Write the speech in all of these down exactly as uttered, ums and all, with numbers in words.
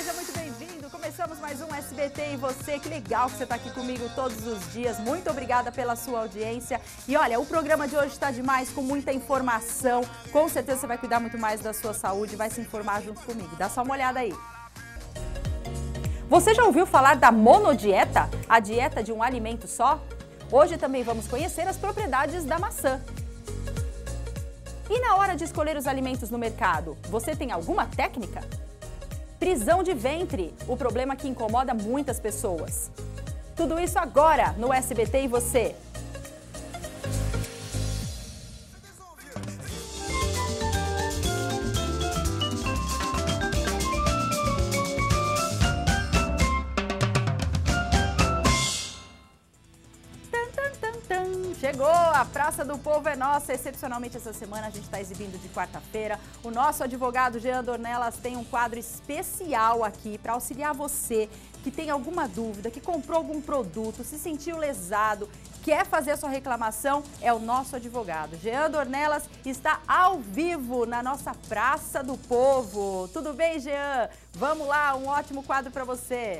seja muito bem-vindo. Começamos mais um S B T e você. Que legal que você está aqui comigo todos os dias. Muito obrigada pela sua audiência. E olha, o programa de hoje está demais, com muita informação. Com certeza você vai cuidar muito mais da sua saúde, vai se informar junto comigo. Dá só uma olhada aí. Você já ouviu falar da monodieta? A dieta de um alimento só? Hoje também vamos conhecer as propriedades da maçã. E na hora de escolher os alimentos no mercado, você tem alguma técnica? Prisão de ventre, o problema que incomoda muitas pessoas. Tudo isso agora no S B T e você. Chegou, a Praça do Povo é nossa. Excepcionalmente essa semana a gente está exibindo de quarta-feira. O nosso advogado Jean Dornelas tem um quadro especial aqui para auxiliar você que tem alguma dúvida, que comprou algum produto, se sentiu lesado, quer fazer a sua reclamação, é o nosso advogado. Jean Dornelas está ao vivo na nossa Praça do Povo. Tudo bem, Jean? Vamos lá, um ótimo quadro para você.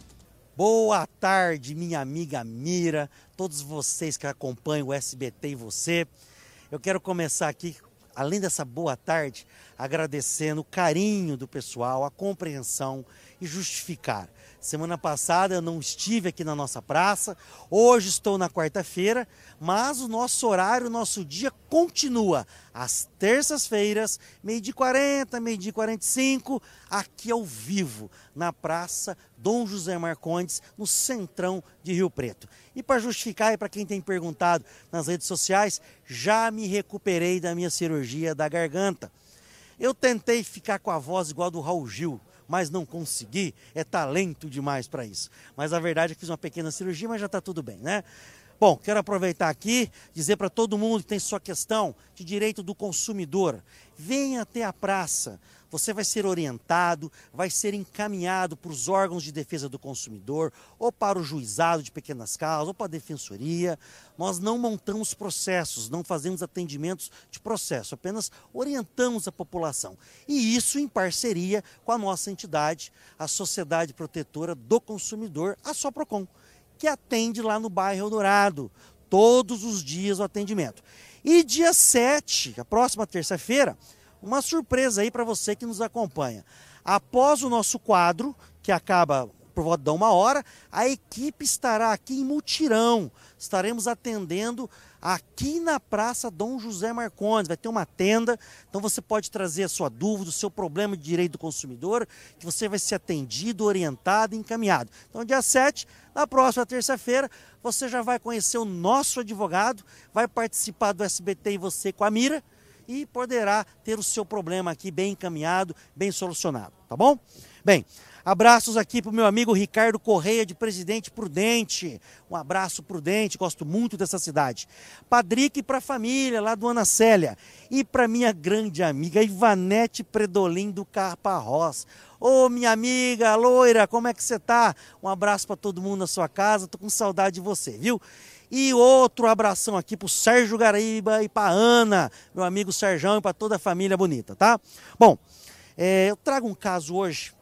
Boa tarde, minha amiga Mira, todos vocês que acompanham o S B T e você. Eu quero começar aqui, além dessa boa tarde, agradecendo o carinho do pessoal, a compreensão e justificar. Semana passada eu não estive aqui na nossa praça, hoje estou na quarta-feira, mas o nosso horário, o nosso dia continua às terças-feiras, meio-dia e quarenta, meio-dia e quarenta e cinco, aqui ao vivo, na Praça Dom José Marcondes, no centrão de Rio Preto. E para justificar, e para quem tem perguntado nas redes sociais, já me recuperei da minha cirurgia da garganta. Eu tentei ficar com a voz igual a do Raul Gil, mas não consegui, é talento demais para isso. Mas a verdade é que fiz uma pequena cirurgia, mas já está tudo bem, né? Bom, quero aproveitar aqui, dizer para todo mundo que tem sua questão de direito do consumidor, venha até a praça, você vai ser orientado, vai ser encaminhado para os órgãos de defesa do consumidor, ou para o juizado de pequenas causas, ou para a defensoria. Nós não montamos processos, não fazemos atendimentos de processo, apenas orientamos a população. E isso em parceria com a nossa entidade, a Sociedade Protetora do Consumidor, a Soprocon, que atende lá no bairro Eldorado, todos os dias o atendimento. E dia sete, a próxima terça-feira, uma surpresa aí para você que nos acompanha. Após o nosso quadro, que acaba por volta de uma hora, a equipe estará aqui em mutirão. Estaremos atendendo aqui na Praça Dom José Marcondes. Vai ter uma tenda, então você pode trazer a sua dúvida, o seu problema de direito do consumidor, que você vai ser atendido, orientado e encaminhado. Então, dia sete, na próxima terça-feira, você já vai conhecer o nosso advogado, vai participar do S B T e você com a Mira, e poderá ter o seu problema aqui bem encaminhado, bem solucionado, tá bom? Bem, abraços aqui para o meu amigo Ricardo Correia, de Presidente Prudente. Um abraço, Prudente, gosto muito dessa cidade. Padrique para a família, lá do Ana Célia. E para minha grande amiga Ivanete Predolim, do Carparrós. Ô, minha amiga loira, como é que você tá? Um abraço para todo mundo na sua casa, tô com saudade de você, viu? E outro abração aqui para o Sérgio Garaíba e para Ana, meu amigo Sérgio, e para toda a família bonita, tá? Bom, é, eu trago um caso hoje,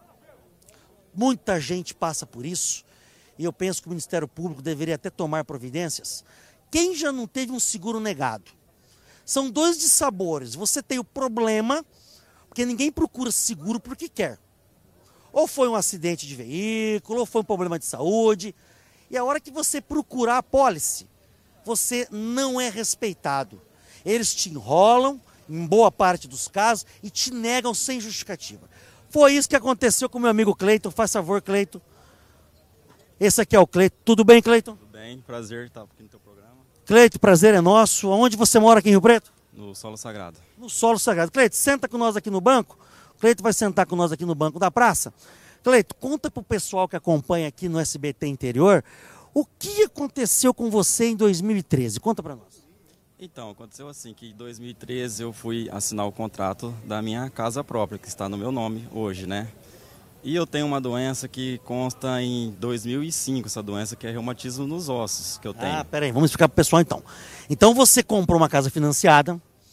muita gente passa por isso, e eu penso que o Ministério Público deveria até tomar providências. Quem já não teve um seguro negado? São dois dissabores, você tem o problema, porque ninguém procura seguro porque quer. Ou foi um acidente de veículo, ou foi um problema de saúde. E a hora que você procurar a pólice, você não é respeitado. Eles te enrolam, em boa parte dos casos, e te negam sem justificativa. Foi isso que aconteceu com o meu amigo Cleiton. Faz favor, Cleiton. Esse aqui é o Cleiton. Tudo bem, Cleiton? Tudo bem, prazer estar aqui no teu programa. Cleiton, prazer é nosso. Onde você mora aqui em Rio Preto? No Solo Sagrado. No Solo Sagrado. Cleiton, senta com nós aqui no banco. Cleiton vai sentar com nós aqui no banco da praça. Cleiton, conta para o pessoal que acompanha aqui no S B T Interior o que aconteceu com você em dois mil e treze. Conta para nós. Então, aconteceu assim que em dois mil e treze eu fui assinar o contrato da minha casa própria, que está no meu nome hoje, né? E eu tenho uma doença que consta em dois mil e cinco, essa doença que é reumatismo nos ossos que eu tenho. Ah, peraí, vamos explicar para o pessoal então. Então você comprou uma casa financiada,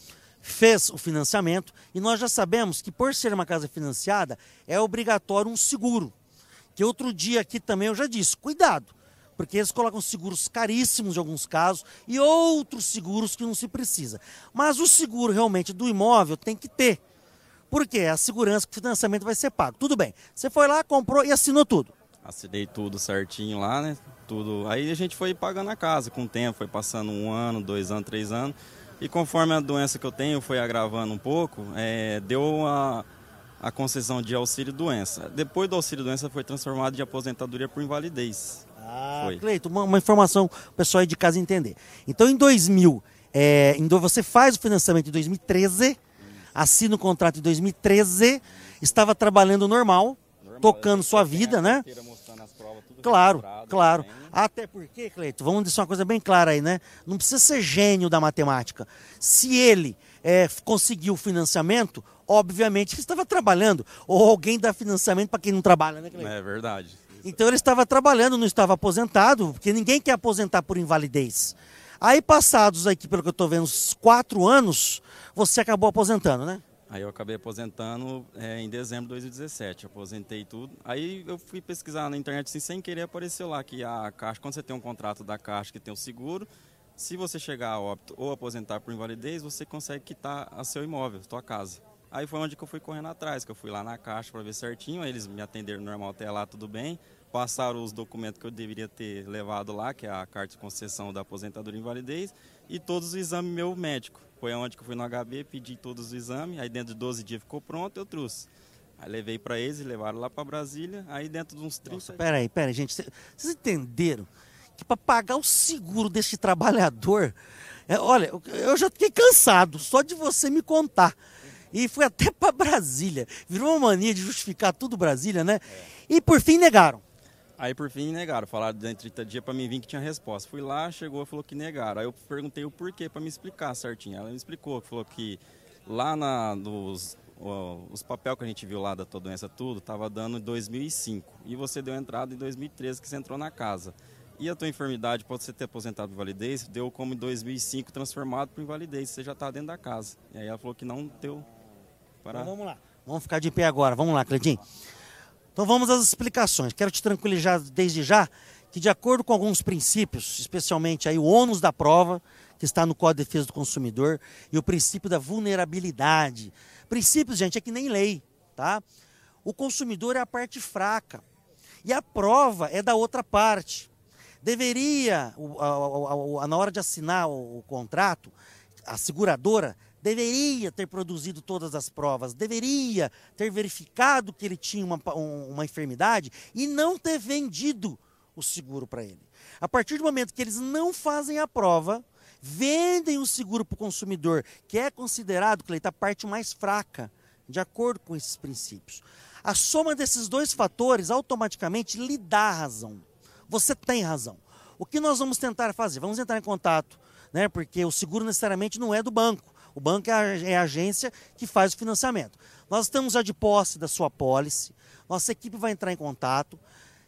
fez o financiamento e nós já sabemos que por ser uma casa financiada é obrigatório um seguro. Que outro dia aqui também eu já disse, cuidado, porque eles colocam seguros caríssimos em alguns casos e outros seguros que não se precisa. Mas o seguro realmente do imóvel tem que ter, porque é a segurança que o financiamento vai ser pago. Tudo bem, você foi lá, comprou e assinou tudo. Assinei tudo certinho lá, né? Tudo. Aí a gente foi pagando a casa com o tempo, foi passando um ano, dois anos, três anos. E conforme a doença que eu tenho foi agravando um pouco, é, deu a, a concessão de auxílio-doença. Depois do auxílio-doença foi transformado de aposentadoria por invalidez. Ah, Cleito, uma, uma informação para o pessoal aí de casa entender. Então em dois mil, é, em, você faz o financiamento em dois mil e treze, assina o contrato em dois mil e treze, estava trabalhando normal, normal tocando sua vida, né? Provas, claro, claro. Também. Até porque, Cleito, vamos dizer uma coisa bem clara aí, né? Não precisa ser gênio da matemática. Se ele é, conseguiu o financiamento, obviamente ele estava trabalhando. Ou alguém dá financiamento para quem não trabalha, né, Cleito? É verdade. Então ele estava trabalhando, não estava aposentado, porque ninguém quer aposentar por invalidez. Aí passados aqui, pelo que eu estou vendo, uns quatro anos, você acabou aposentando, né? Aí eu acabei aposentando é, em dezembro de dois mil e dezessete, aposentei tudo. Aí eu fui pesquisar na internet assim, sem querer, apareceu lá que a Caixa, quando você tem um contrato da Caixa que tem o seguro, se você chegar a óbito ou aposentar por invalidez, você consegue quitar a seu imóvel, a sua casa. Aí foi onde que eu fui correndo atrás, que eu fui lá na Caixa para ver certinho, aí eles me atenderam normal até lá, tudo bem. Passaram os documentos que eu deveria ter levado lá, que é a carta de concessão da aposentadoria e invalidez, e todos os exames meu médico. Foi onde que eu fui no H B, pedi todos os exames, aí dentro de doze dias ficou pronto, eu trouxe. Aí levei para eles, levaram lá para Brasília, aí dentro de uns trinta... Nossa, peraí, peraí, gente, vocês entenderam que para pagar o seguro desse trabalhador, é, olha, eu já fiquei cansado só de você me contar. E fui até para Brasília, virou uma mania de justificar tudo Brasília, né? É. E por fim negaram. Aí por fim negaram, falaram dentro de trinta dias para mim vir que tinha resposta. Fui lá, chegou e falou que negaram. Aí eu perguntei o porquê para me explicar certinho. Ela me explicou, falou que lá na, nos ó, os papéis que a gente viu lá da tua doença tudo, estava dando em dois mil e cinco. E você deu entrada em dois mil e treze que você entrou na casa. E a tua enfermidade, pode você ter aposentado por invalidez, deu como em dois mil e cinco transformado por invalidez. Você já está dentro da casa. E aí ela falou que não deu para... Então, vamos lá, vamos ficar de pé agora. Vamos lá, Cleitinho. Então vamos às explicações. Quero te tranquilizar desde já que, de acordo com alguns princípios, especialmente aí o ônus da prova, que está no Código de Defesa do Consumidor, e o princípio da vulnerabilidade. Princípios, gente, é que nem lei, tá? O consumidor é a parte fraca e a prova é da outra parte. Deveria, a, a, a, na hora de assinar o, o contrato, a seguradora deveria ter produzido todas as provas, deveria ter verificado que ele tinha uma, uma enfermidade e não ter vendido o seguro para ele. A partir do momento que eles não fazem a prova, vendem o seguro para o consumidor, que é considerado, Cleito, a parte mais fraca, de acordo com esses princípios. A soma desses dois fatores automaticamente lhe dá razão. Você tem razão. O que nós vamos tentar fazer? Vamos entrar em contato, né? Porque o seguro necessariamente não é do banco. O banco é a, é a agência que faz o financiamento. Nós estamos já de posse da sua pólice, nossa equipe vai entrar em contato.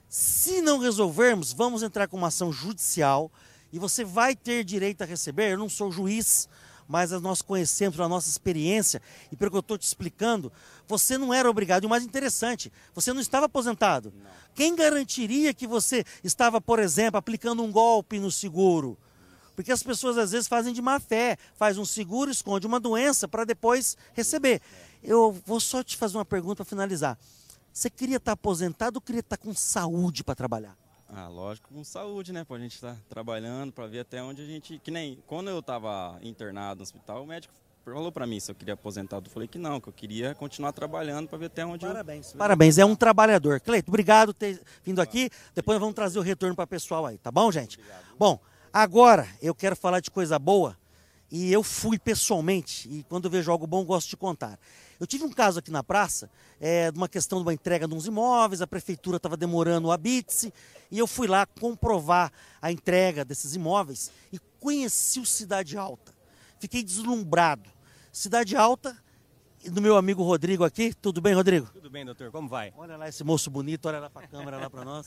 Se não resolvermos, vamos entrar com uma ação judicial e você vai ter direito a receber. Eu não sou juiz, mas nós conhecemos pela nossa experiência e pelo que eu estou te explicando, você não era obrigado. E o mais interessante, você não estava aposentado. Não. Quem garantiria que você estava, por exemplo, aplicando um golpe no seguro? Porque as pessoas às vezes fazem de má fé, faz um seguro, esconde uma doença para depois receber. Eu vou só te fazer uma pergunta para finalizar. Você queria estar aposentado ou queria estar com saúde para trabalhar? Ah, lógico, com saúde, né? Para a gente estar trabalhando, para ver até onde a gente... Que nem quando eu estava internado no hospital, o médico falou para mim se eu queria aposentado. Eu falei que não, que eu queria continuar trabalhando para ver até onde Parabéns. eu... Parabéns, é um trabalhador. Cleito, obrigado por ter vindo aqui. Depois vamos trazer o retorno para o pessoal aí, tá bom, gente? Obrigado. Bom, agora eu quero falar de coisa boa e eu fui pessoalmente e quando eu vejo algo bom eu gosto de contar. Eu tive um caso aqui na praça, é, de uma questão de uma entrega de uns imóveis, a prefeitura estava demorando o habite-se e eu fui lá comprovar a entrega desses imóveis e conheci o Cidade Alta. Fiquei deslumbrado. Cidade Alta, do meu amigo Rodrigo aqui. Tudo bem, Rodrigo? Tudo bem, doutor. Como vai? Olha lá esse moço bonito, olha lá para a câmera, lá para nós.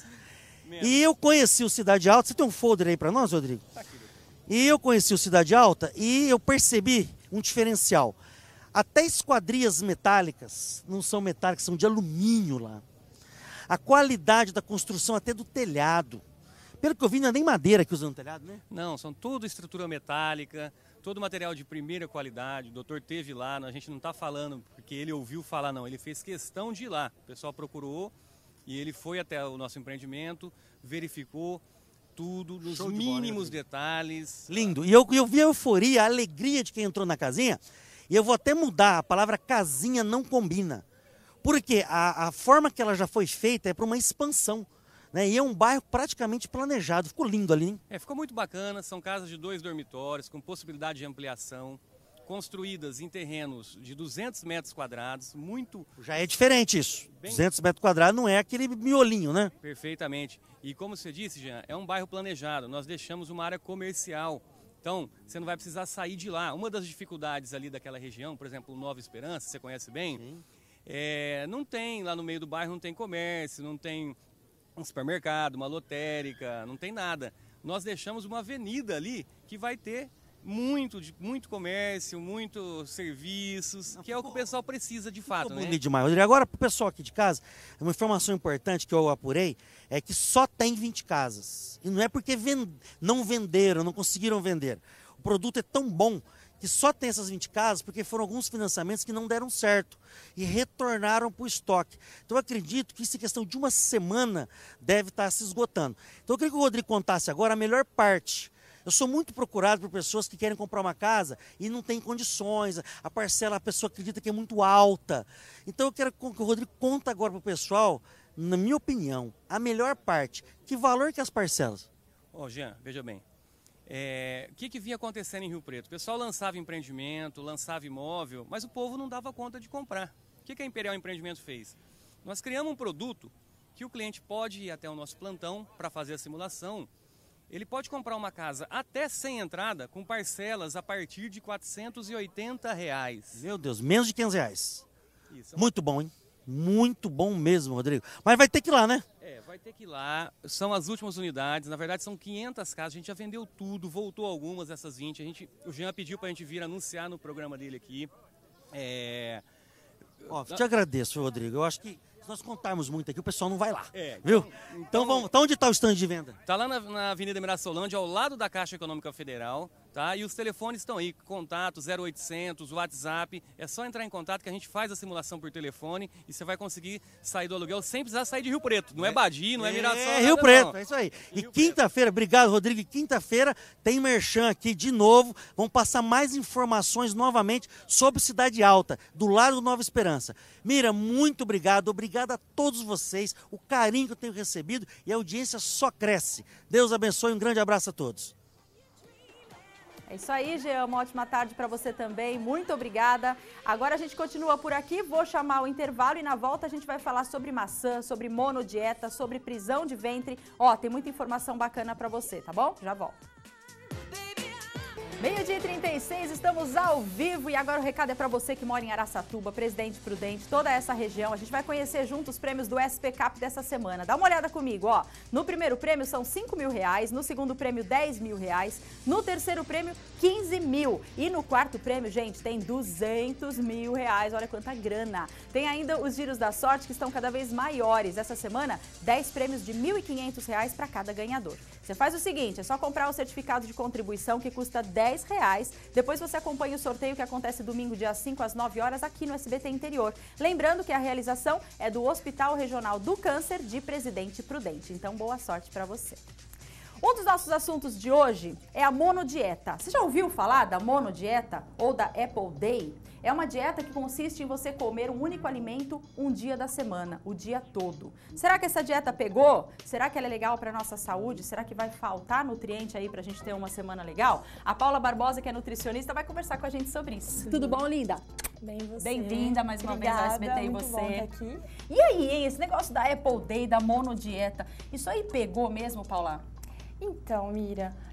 E eu conheci o Cidade Alta. Você tem um folder aí para nós, Rodrigo? Tá aqui, doutor. E eu conheci o Cidade Alta e eu percebi um diferencial. Até esquadrias metálicas, não são metálicas, são de alumínio lá. A qualidade da construção até do telhado. Pelo que eu vi, não é nem madeira que usa no telhado, né? Não, são tudo estrutura metálica, todo material de primeira qualidade. O doutor teve lá, a gente não está falando porque ele ouviu falar, não. Ele fez questão de ir lá. O pessoal procurou e ele foi até o nosso empreendimento, verificou tudo, nos Show de mínimos bola, né? detalhes. Lindo. E eu, eu vi a euforia, a alegria de quem entrou na casinha. E eu vou até mudar, a palavra casinha não combina. Porque a, a forma que ela já foi feita é para uma expansão. Né? E é um bairro praticamente planejado. Ficou lindo ali, hein? É, ficou muito bacana. São casas de dois dormitórios, com possibilidade de ampliação, construídas em terrenos de duzentos metros quadrados, muito... Já é diferente isso. Bem... duzentos metros quadrados não é aquele miolinho, né? Perfeitamente. E como você disse, Jean, é um bairro planejado. Nós deixamos uma área comercial. Então, você não vai precisar sair de lá. Uma das dificuldades ali daquela região, por exemplo, Nova Esperança, você conhece bem, é, não tem, lá no meio do bairro não tem comércio, não tem um supermercado, uma lotérica, não tem nada. Nós deixamos uma avenida ali que vai ter muito, muito comércio, muitos serviços, que é o que o pessoal precisa de fato, né? Bonito demais, Rodrigo. Agora, para o pessoal aqui de casa, uma informação importante que eu apurei é que só tem vinte casas. E não é porque vend... não venderam, não conseguiram vender. O produto é tão bom que só tem essas vinte casas porque foram alguns financiamentos que não deram certo e retornaram para o estoque. Então eu acredito que isso em questão de uma semana deve estar se esgotando. Então eu queria que o Rodrigo contasse agora a melhor parte. Eu sou muito procurado por pessoas que querem comprar uma casa e não tem condições, a parcela a pessoa acredita que é muito alta. Então eu quero que o Rodrigo conte agora para o pessoal, na minha opinião, a melhor parte. Que valor que é as parcelas? Ô, Jean, veja bem. É, o que, que vinha acontecendo em Rio Preto? O pessoal lançava empreendimento, lançava imóvel, mas o povo não dava conta de comprar. O que, que a Imperial Empreendimento fez? Nós criamos um produto que o cliente pode ir até o nosso plantão para fazer a simulação. Ele pode comprar uma casa até sem entrada, com parcelas a partir de quatrocentos e oitenta reais. Meu Deus, menos de quinhentos reais. Isso, é uma... Muito bom, hein? Muito bom mesmo, Rodrigo. Mas vai ter que ir lá, né? É, vai ter que ir lá. São as últimas unidades. Na verdade, são quinhentas casas. A gente já vendeu tudo, voltou algumas dessas vinte. A gente, o Jean pediu para a gente vir anunciar no programa dele aqui. É... Ó, te agradeço, Rodrigo. Eu acho que se nós contarmos muito aqui, o pessoal não vai lá. É, então, viu? Então, então vamos. Tá onde está o stand de venda? Está lá na, na Avenida Mirassolândia, ao lado da Caixa Econômica Federal. Tá? E os telefones estão aí, contato zero oitocentos, WhatsApp, é só entrar em contato que a gente faz a simulação por telefone e você vai conseguir sair do aluguel sem precisar sair de Rio Preto. Não é Badi, não é, é Mirassol. É Rio nada, Preto, não. é isso aí. E quinta-feira, obrigado, Rodrigo, e quinta-feira tem merchan aqui de novo, vamos passar mais informações novamente sobre Cidade Alta, do lado do Nova Esperança. Mira, muito obrigado, obrigado a todos vocês, o carinho que eu tenho recebido e a audiência só cresce. Deus abençoe, um grande abraço a todos. É isso aí, Jean, uma ótima tarde para você também, muito obrigada. Agora a gente continua por aqui, vou chamar o intervalo e na volta a gente vai falar sobre maçã, sobre monodieta, sobre prisão de ventre. Ó, tem muita informação bacana para você, tá bom? Já volto. Meio-dia e trinta e seis, estamos ao vivo e agora o recado é para você que mora em Araçatuba, Presidente Prudente, toda essa região. A gente vai conhecer juntos os prêmios do S P Cap dessa semana. Dá uma olhada comigo, ó. No primeiro prêmio são cinco mil reais, no segundo prêmio dez mil reais, no terceiro prêmio quinze mil e no quarto prêmio, gente, tem duzentos mil reais. Olha quanta grana. Tem ainda os giros da sorte que estão cada vez maiores. Essa semana, dez prêmios de mil e quinhentos reais para cada ganhador. Você faz o seguinte, é só comprar o certificado de contribuição que custa dez reais. Depois você acompanha o sorteio que acontece domingo, dia cinco, às nove horas, aqui no S B T Interior. Lembrando que a realização é do Hospital Regional do Câncer de Presidente Prudente. Então, boa sorte para você. Um dos nossos assuntos de hoje é a monodieta. Você já ouviu falar da monodieta ou da Apple Day? É uma dieta que consiste em você comer um único alimento um dia da semana, o dia todo. Será que essa dieta pegou? Será que ela é legal para a nossa saúde? Será que vai faltar nutriente aí para a gente ter uma semana legal? A Paula Barbosa, que é nutricionista, vai conversar com a gente sobre isso. Tudo bom, linda? Bem, você. Bem-vinda mais uma Obrigada, vez ao S B T e muito você. Bom estar aqui. E aí, hein, esse negócio da Apple Day, da monodieta, isso aí pegou mesmo, Paula? Então, Mira,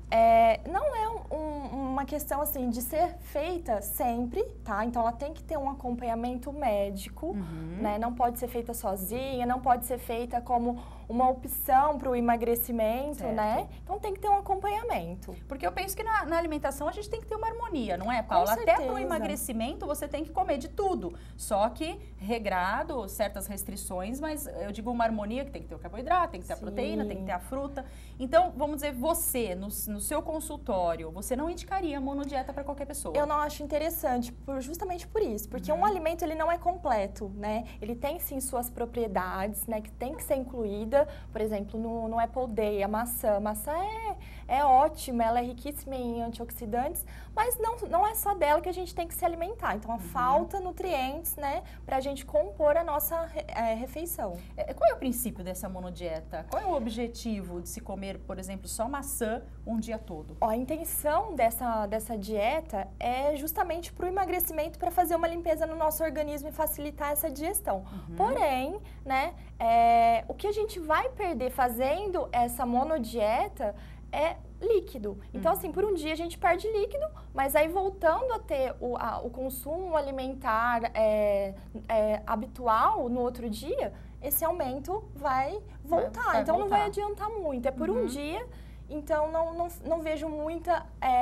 É, não é um, um, uma questão assim de ser feita sempre, tá? Então ela tem que ter um acompanhamento médico, Uhum. né? Não pode ser feita sozinha, não pode ser feita como uma opção para o emagrecimento, Certo. né? Então tem que ter um acompanhamento. Porque eu penso que na, na alimentação a gente tem que ter uma harmonia, não é, Paula? Até certeza. para o emagrecimento você tem que comer de tudo. Só que regrado, certas restrições, mas eu digo uma harmonia que tem que ter o carboidrato, tem que ter a Sim. proteína, tem que ter a fruta. Então, vamos dizer, você, no, no seu consultório, você não indicaria monodieta para qualquer pessoa? Eu não acho interessante, por, justamente por isso, porque Uhum. um alimento ele não é completo, né? Ele tem sim suas propriedades, né? Que tem que ser incluída, por exemplo, no, no Apple Day, a maçã. A maçã é, é ótima, ela é riquíssima em antioxidantes, mas não, não é só dela que a gente tem que se alimentar. Então, Uhum. falta nutrientes, né? Pra gente compor a nossa é, refeição. É, Qual é o princípio dessa monodieta? Qual é o objetivo de se comer, por exemplo, só maçã um dia todo? Ó, a intenção dessa, dessa dieta é justamente para o emagrecimento, para fazer uma limpeza no nosso organismo e facilitar essa digestão. Uhum. Porém, né, é, o que a gente vai perder fazendo essa monodieta é líquido. Então, Uhum. assim, por um dia a gente perde líquido, mas aí voltando a ter o, a, o consumo alimentar é, é, habitual no outro dia, esse aumento vai voltar. vai então, não vai voltar. adiantar muito. É por Uhum. um dia. Então, não, não, não vejo muita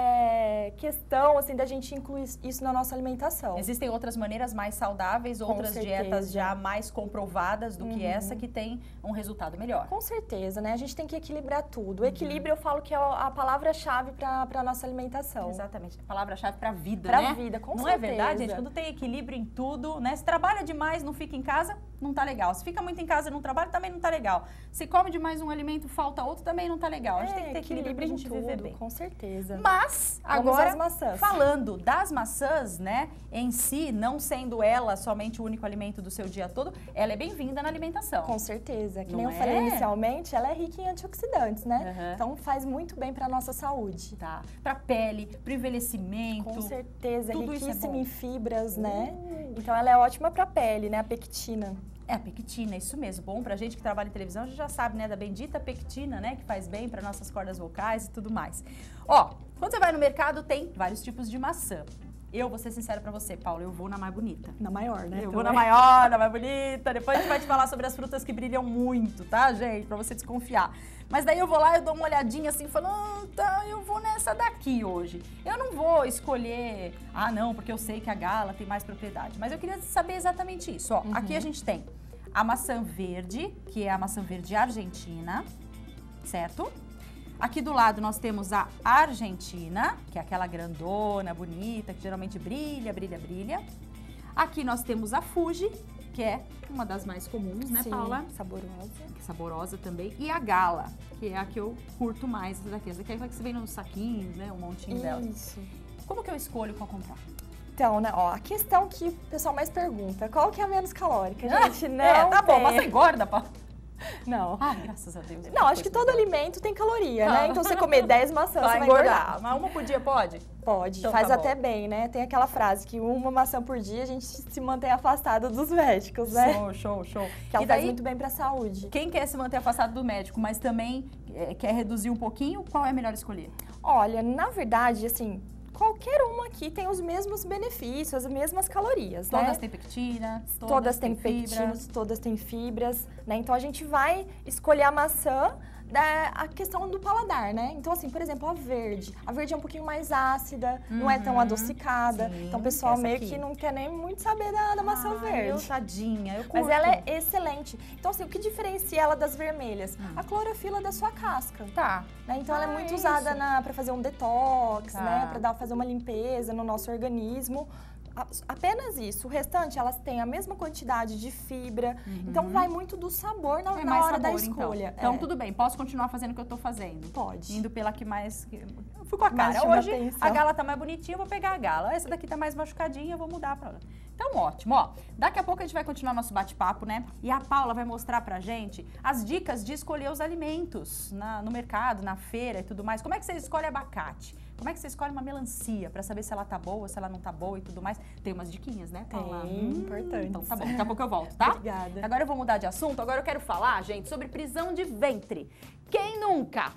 é, questão, assim, da gente incluir isso na nossa alimentação. Existem outras maneiras mais saudáveis, Com outras certeza. dietas já mais comprovadas do que Uhum. essa que tem um resultado melhor. Com certeza, né? A gente tem que equilibrar tudo. O equilíbrio, eu falo que é a palavra-chave para a nossa alimentação. Exatamente. Palavra-chave para a vida, Pra né? vida, com Não certeza. é verdade, gente? Quando tem equilíbrio em tudo, né? Se trabalha demais, não fica em casa, não tá legal. Se fica muito em casa e não trabalha, também não tá legal. Se come demais um alimento, falta outro, também não tá legal. A gente É, tem que ter equilíbrio pra em gente viver tudo, bem. com certeza. Mas, Vamos agora, às maçãs. falando das maçãs, né, em si, não sendo ela somente o único alimento do seu dia todo, ela é bem-vinda na alimentação. Com certeza. Que Não nem eu é? falei inicialmente, ela é rica em antioxidantes, né? Aham. Então, faz muito bem para nossa saúde. Tá. Pra pele, pro envelhecimento. Com certeza, é tudo isso é riquíssima bom. em fibras, né? Uh. Então, ela é ótima para a pele, né? A pectina. É a pectina, isso mesmo. Bom, pra gente que trabalha em televisão, a gente já sabe, né, da bendita pectina, né, que faz bem para nossas cordas vocais e tudo mais. Ó, quando você vai no mercado, tem vários tipos de maçã. Eu vou ser sincera pra você, Paula, eu vou na mais bonita. Na maior, né? Eu vou na maior, na mais bonita. Depois a gente vai te falar sobre as frutas que brilham muito, tá, gente? Pra você desconfiar. Mas daí eu vou lá, eu dou uma olhadinha assim, falando, ah, tá, eu vou nessa daqui hoje. Eu não vou escolher, ah, não, porque eu sei que a gala tem mais propriedade. Mas eu queria saber exatamente isso. Ó, Uhum. aqui a gente tem a maçã verde, que é a maçã verde argentina, certo? Aqui do lado nós temos a argentina, que é aquela grandona, bonita, que geralmente brilha, brilha, brilha. Aqui nós temos a Fuji, que é uma das mais comuns, né, Sim, Paula? saborosa. Que é saborosa também. E a Gala, que é a que eu curto mais, essa daqui. Essa daqui é a que você vem nos saquinhos, né, um montinho dela. Isso. Como que eu escolho qual comprar? Então, né, ó, a questão que o pessoal mais pergunta, qual que é a menos calórica? Gente, não é, tá bom, tem. mas você engorda, Paula? Não. Ai, graças a Deus. Não, acho que todo alimento tem caloria, Ah. né? Então, você comer dez maçãs, vai você vai engordar. engordar. Mas uma por dia pode? Pode, Então faz tá bom. até bem, né? Tem aquela frase que uma maçã por dia a gente se mantém afastado dos médicos, né? Show, show, show. Que ela E faz daí, muito bem pra saúde. quem quer se manter afastado do médico, mas também é, quer reduzir um pouquinho, qual é melhor escolher? Olha, na verdade, assim, qualquer uma aqui tem os mesmos benefícios, as mesmas calorias, Todas né? têm pectina, todas, Todas têm fibra. pectinos, todas têm fibras, né? Então a gente vai escolher a maçã da a questão do paladar, né? Então assim, por exemplo, a verde. A verde é um pouquinho mais ácida, não é tão Uhum, adocicada. sim, Então o pessoal essa meio aqui. que não quer nem muito saber da, da maçã Ah, verde. Eu, tadinha, eu curto. Mas ela é excelente. Então, assim, o que diferencia ela das vermelhas? Hum. A clorofila da sua casca. Tá. Né? Então, ela Ah, é muito é usada isso. na, pra fazer um detox, Tá. né? Pra dar, fazer uma limpeza no nosso organismo. A- Apenas isso. O restante, elas têm a mesma quantidade de fibra. Então, vai muito do sabor na, É na mais hora da sabor, escolha. Então, então É, tudo bem, posso continuar fazendo o que eu tô fazendo. Pode. Indo pela que mais... Eu fui com a Mais cara. chama Hoje, atenção. a gala tá mais bonitinha, eu vou pegar a gala. Essa daqui tá mais machucadinha, eu vou mudar pra ela. Então, ótimo. Ó, daqui a pouco a gente vai continuar nosso bate-papo, né? E a Paula vai mostrar pra gente as dicas de escolher os alimentos na- no mercado, na feira e tudo mais. Como é que você escolhe abacate? Como é que você escolhe uma melancia pra saber se ela tá boa, se ela não tá boa e tudo mais? Tem umas diquinhas, né, Paula? Tem, importantes. Então tá bom, daqui a pouco eu volto, tá? Obrigada. Agora eu vou mudar de assunto. Agora eu quero falar, gente, sobre prisão de ventre. Quem nunca?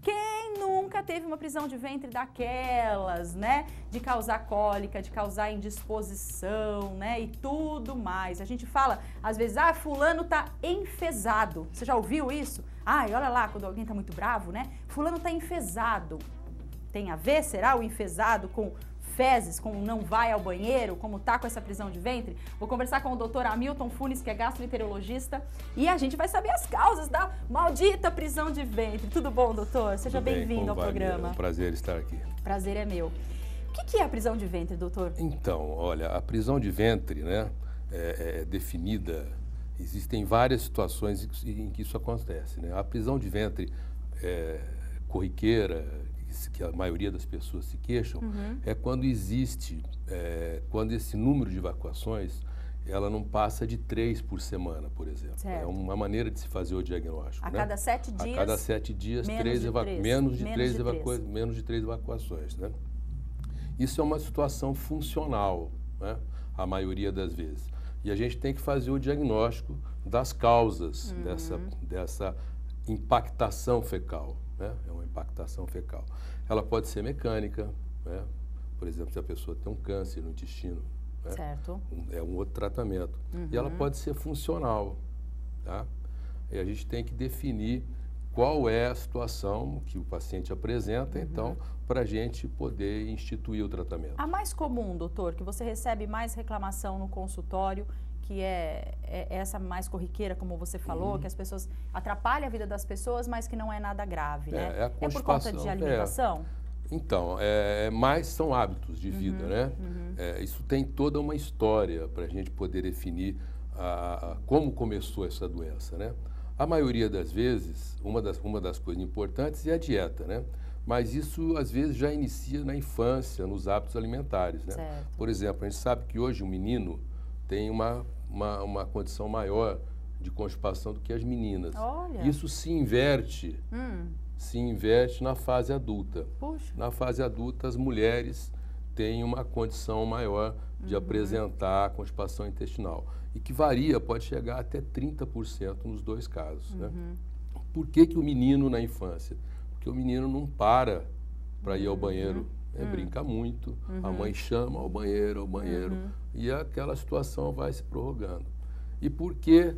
Quem nunca teve uma prisão de ventre daquelas, né? De causar cólica, de causar indisposição, né? E tudo mais. A gente fala, às vezes, ah, fulano tá enfesado. Você já ouviu isso? Ai, olha lá, quando alguém tá muito bravo, né? Fulano tá enfesado. Tem a ver, será, o enfesado com fezes, com não vai ao banheiro, como tá com essa prisão de ventre? Vou conversar com o doutor Hamilton Funes, que é gastroenterologista, e a gente vai saber as causas da maldita prisão de ventre. Tudo bom, doutor? Seja bem-vindo ao programa. É um prazer estar aqui. Prazer é meu. O que, que é a prisão de ventre, doutor? Então, olha, a prisão de ventre, né, é, é definida, existem várias situações em que isso acontece, né? A prisão de ventre é, corriqueira, que a maioria das pessoas se queixam, uhum. é quando existe, é, quando esse número de evacuações, ela não passa de três por semana, por exemplo. Certo. É uma maneira de se fazer o diagnóstico. A né? cada sete dias? A cada sete dias, menos três de evacu três. menos de menos três de evacua três. menos de três evacuações, né? Isso é uma situação funcional, né? A maioria das vezes. E a gente tem que fazer o diagnóstico das causas uhum. dessa, dessa impactação fecal. Né? É uma impactação fecal. Ela pode ser mecânica, né? Por exemplo, se a pessoa tem um câncer no intestino, né? Certo. Um, é um outro tratamento. Uhum. E ela pode ser funcional, tá? E a gente tem que definir qual é a situação que o paciente apresenta, uhum. então, para a gente poder instituir o tratamento. A mais comum, doutor, que você recebe mais reclamação no consultório, que é, é essa mais corriqueira, como você falou, uhum. que as pessoas atrapalham a vida das pessoas, mas que não é nada grave, é, né? É, a é por conta de alimentação? É. Então, é, mais são hábitos de vida, uhum, né? Uhum. É, isso tem toda uma história para a gente poder definir a, a, como começou essa doença, né? A maioria das vezes, uma das, uma das coisas importantes é a dieta, né? Mas isso, às vezes, já inicia na infância, nos hábitos alimentares, né? Certo. Por exemplo, a gente sabe que hoje um menino tem uma Uma, uma condição maior de constipação do que as meninas. Olha. Isso se inverte, hum. se inverte na fase adulta. Puxa. Na fase adulta, as mulheres têm uma condição maior de uhum. apresentar constipação intestinal. E que varia, pode chegar até trinta por cento nos dois casos. Uhum. Né? Por que, que o menino na infância? Porque o menino não para para ir ao banheiro. Uhum. É, uhum. Brinca muito, uhum. a mãe chama ao banheiro, ao banheiro, uhum. e aquela situação vai se prorrogando. E por que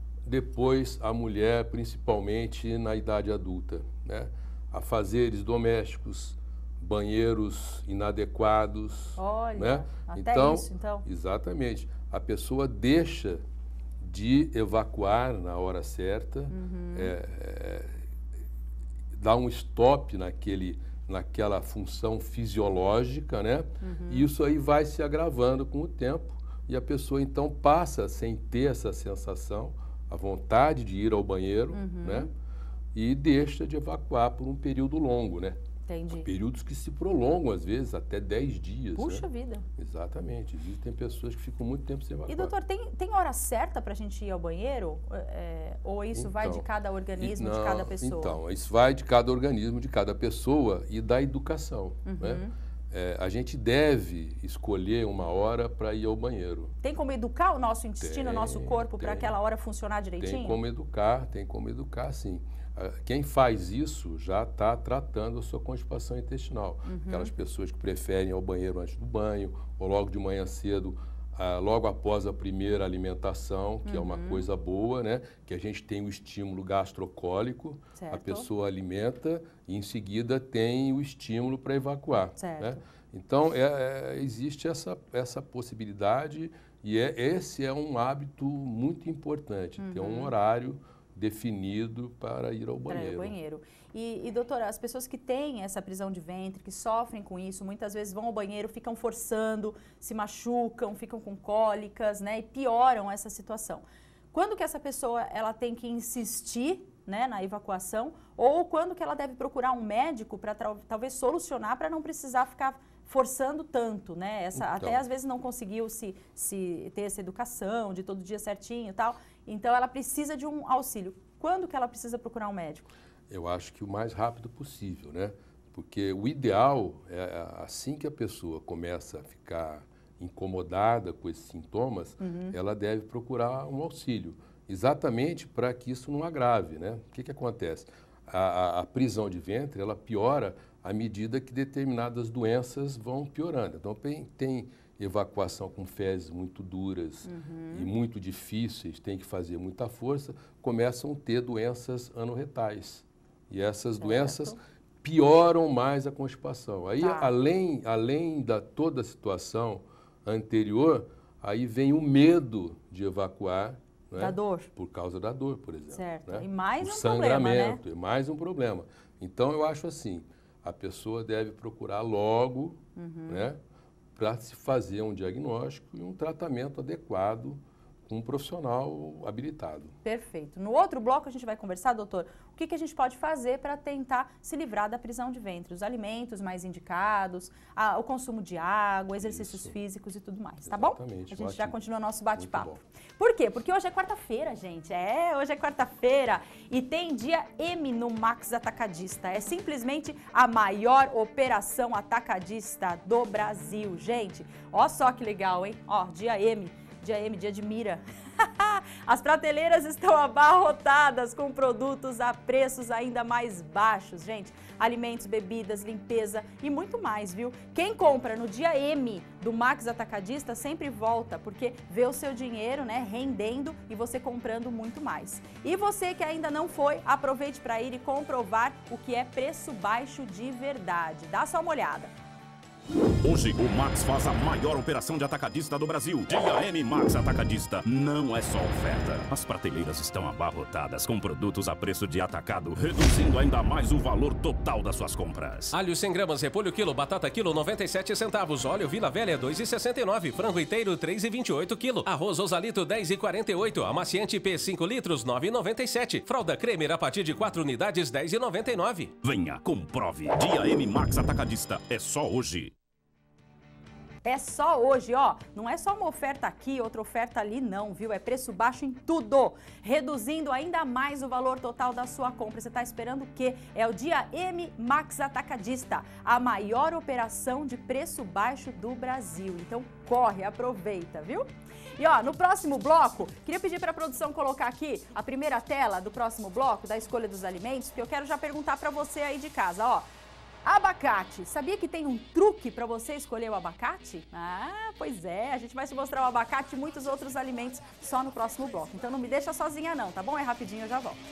depois a mulher, principalmente na idade adulta, né? Afazeres domésticos, banheiros inadequados. Olha, né? até então, isso, então. Exatamente. A pessoa deixa de evacuar na hora certa, uhum. é, é, dá um stop naquele... naquela função fisiológica, né? Uhum. E isso aí vai se agravando com o tempo e a pessoa então passa sem ter essa sensação, a vontade de ir ao banheiro, uhum. né? E deixa de evacuar por um período longo, né? Entendi. Períodos que se prolongam, às vezes, até dez dias. Puxa né? vida. Exatamente. Existem pessoas que ficam muito tempo sem evacuar. E, doutor, tem, tem hora certa para a gente ir ao banheiro? É, ou isso então, vai de cada organismo, não, de cada pessoa? Então, isso vai de cada organismo, de cada pessoa e da educação. Uhum. Né? É, a gente deve escolher uma hora para ir ao banheiro. Tem como educar o nosso intestino, tem, o nosso corpo, para aquela hora funcionar direitinho? Tem como educar, tem como educar, sim. Quem faz isso já está tratando a sua constipação intestinal. Uhum. Aquelas pessoas que preferem ir ao banheiro antes do banho, ou logo de manhã cedo, ah, logo após a primeira alimentação, que uhum. é uma coisa boa, né? Que a gente tem o estímulo gastrocólico, certo. A pessoa alimenta e em seguida tem o estímulo para evacuar. Certo. Né? Então, é, é, existe essa, essa possibilidade e é, esse é um hábito muito importante, uhum. ter um horário definido para ir ao banheiro. Para ir ao banheiro. E, e, doutora, as pessoas que têm essa prisão de ventre, que sofrem com isso, muitas vezes vão ao banheiro, ficam forçando, se machucam, ficam com cólicas, né, e pioram essa situação. Quando que essa pessoa ela tem que insistir, né, na evacuação, ou quando que ela deve procurar um médico para talvez solucionar, para não precisar ficar forçando tanto, né? Essa, então, até às vezes não conseguiu se, se ter essa educação de todo dia certinho e tal. Então ela precisa de um auxílio. Quando que ela precisa procurar um médico? Eu acho que o mais rápido possível, né? Porque o ideal é assim que a pessoa começa a ficar incomodada com esses sintomas, uhum. ela deve procurar um auxílio, exatamente para que isso não agrave, né? O que que acontece? a, a prisão de ventre, ela piora à medida que determinadas doenças vão piorando. Então, tem, tem evacuação com fezes muito duras uhum. e muito difíceis, tem que fazer muita força, começam a ter doenças anorretais. E essas certo. doenças pioram mais a constipação. Aí, tá. além, além da toda a situação anterior, aí vem o medo de evacuar, né? Da dor. Por causa da dor, por exemplo. Certo. Né? E mais o um sangramento, problema, né? e mais um problema. Então, eu acho assim, a pessoa deve procurar logo, uhum. né, para se fazer um diagnóstico e um tratamento adequado com um profissional habilitado. Perfeito. No outro bloco a gente vai conversar, doutor, o que, que a gente pode fazer para tentar se livrar da prisão de ventre, os alimentos mais indicados, a, o consumo de água, exercícios Isso. físicos e tudo mais, tá Exatamente, bom? A gente ótimo. já continua o nosso bate-papo. Por quê? Porque hoje é quarta-feira, gente. É, hoje é quarta-feira e tem dia M no Max Atacadista. É simplesmente a maior operação atacadista do Brasil, gente. Ó só que legal, hein? Ó, dia M. Dia M, dia de mira. As prateleiras estão abarrotadas com produtos a preços ainda mais baixos, gente. Alimentos, bebidas, limpeza e muito mais, viu? Quem compra no dia M do Max Atacadista sempre volta, porque vê o seu dinheiro, né, rendendo e você comprando muito mais. E você que ainda não foi, aproveite para ir e comprovar o que é preço baixo de verdade. Dá só uma olhada. Hoje, o Max faz a maior operação de atacadista do Brasil. Dia M Max Atacadista. Não é só oferta. As prateleiras estão abarrotadas com produtos a preço de atacado, reduzindo ainda mais o valor total das suas compras. Alho cem gramas, repolho quilo, batata quilo, noventa e sete centavos. Óleo Vila Velha, dois reais e sessenta e nove. Frango inteiro, três reais e vinte e oito quilo. Arroz Osalito, dez reais e quarenta e oito. Amaciante P cinco litros, nove reais e noventa e sete. Fralda Cremer a partir de quatro unidades, dez reais e noventa e nove. Venha, comprove. Dia M Max Atacadista. É só hoje. É só hoje, ó, não é só uma oferta aqui, outra oferta ali não, viu? É preço baixo em tudo, reduzindo ainda mais o valor total da sua compra. Você tá esperando o quê? É o dia M Max Atacadista, a maior operação de preço baixo do Brasil. Então corre, aproveita, viu? E ó, no próximo bloco, queria pedir para a produção colocar aqui a primeira tela do próximo bloco, da escolha dos alimentos, porque eu quero já perguntar para você aí de casa, ó. Abacate. Sabia que tem um truque para você escolher o abacate? Ah, pois é. A gente vai te mostrar o abacate e muitos outros alimentos só no próximo bloco. Então não me deixa sozinha não, tá bom? É rapidinho, eu já volto.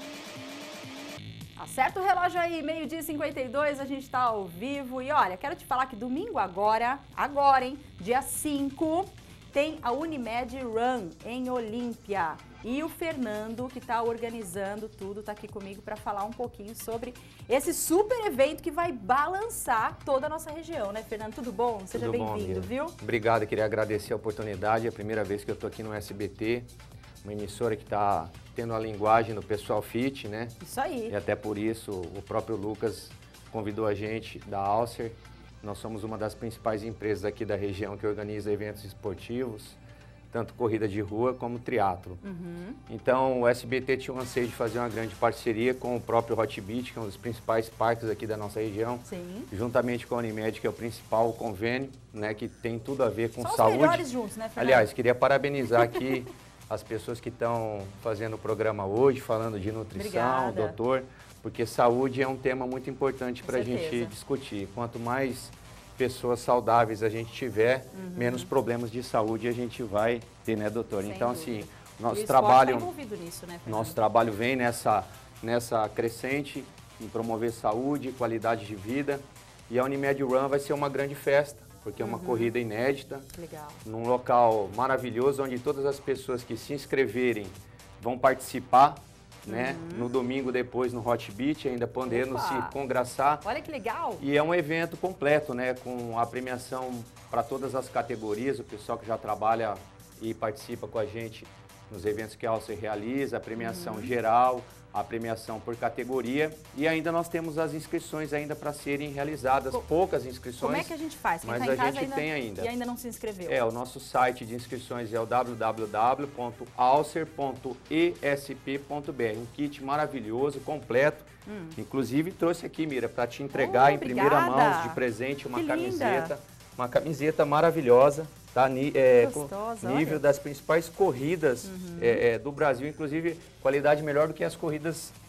Acerta o relógio aí, meio-dia e cinquenta e dois, a gente tá ao vivo. E olha, quero te falar que domingo agora, agora, hein, dia cinco, tem a Unimed Run em Olímpia. E o Fernando, que está organizando tudo, está aqui comigo para falar um pouquinho sobre esse super evento que vai balançar toda a nossa região, né, Fernando? Tudo bom? Seja bem-vindo, viu? Obrigado, queria agradecer a oportunidade, é a primeira vez que eu estou aqui no S B T, uma emissora que está tendo a linguagem do pessoal fit, né? Isso aí. E até por isso o próprio Lucas convidou a gente da Alcer. Nós somos uma das principais empresas aqui da região que organiza eventos esportivos, tanto corrida de rua como triatlo. Uhum. Então o S B T tinha um anseio de fazer uma grande parceria com o próprio Hot Beach, que é um dos principais parques aqui da nossa região, Sim. juntamente com a Unimed, que é o principal convênio, né, que tem tudo a ver com São saúde. Os melhores juntos, né, Fernando? Aliás, queria parabenizar aqui as pessoas que estão fazendo o programa hoje, falando de nutrição, Obrigada. doutor, porque saúde é um tema muito importante para a certeza. gente discutir. Quanto mais pessoas saudáveis a gente tiver, uhum. menos problemas de saúde a gente vai ter, né, doutor? Sem então, dúvida. assim, nosso e o trabalho, tá envolvido nisso, né, Fernando? nosso trabalho vem nessa, nessa crescente em promover saúde, qualidade de vida, e a Unimed Run vai ser uma grande festa, porque é uma uhum. corrida inédita, Legal. num local maravilhoso, onde todas as pessoas que se inscreverem vão participar, né? Uhum. No domingo depois no Hot Beach, ainda podendo Opa. se congraçar. Olha que legal! E é um evento completo, né? Com a premiação para todas as categorias, o pessoal que já trabalha e participa com a gente nos eventos que a Alcer realiza, a premiação uhum. geral, a premiação por categoria, e ainda nós temos as inscrições ainda para serem realizadas, Co poucas inscrições. Como é que a gente faz? Quem mas tá em a casa gente ainda, tem ainda. E ainda não se inscreveu? É, o nosso site de inscrições é o w w w ponto alcer ponto e s p ponto b r, um kit maravilhoso, completo. Hum. Inclusive trouxe aqui, Mira, para te entregar oh, em primeira obrigada. mão de presente uma que camiseta, linda. uma camiseta maravilhosa. Tá, é, Gostosa, com nível olha. das principais corridas uhum. é, é, do Brasil, inclusive qualidade melhor do que as corridas